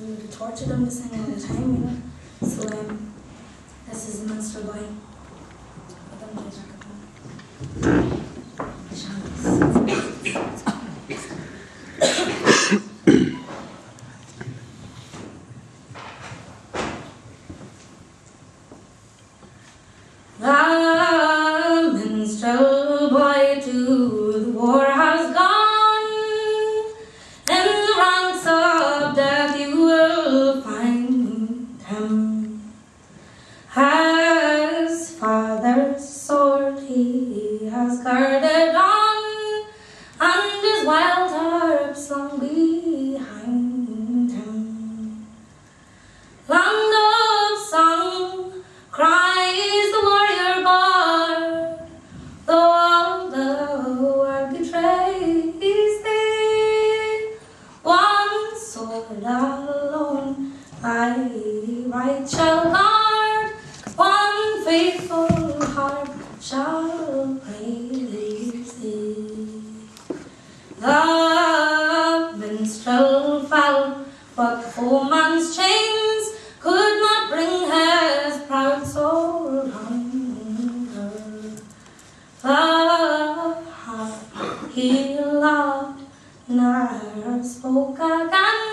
we would torture them to sing all the time, you know. So this is the Minstrel boy. The minstrel boy to the war has gone. In the ranks of death you will find him. His father's sword he has girded on, and his wild harp slung behind him. Land of song, cries the warrior bard, though all the world betrays thee, one sword alone thy right shall guard, one faithful heart shall praise thee. The minstrel fell, but the foeman's chains could not bring his proud soul under. The heart he loved ne'er spoke again,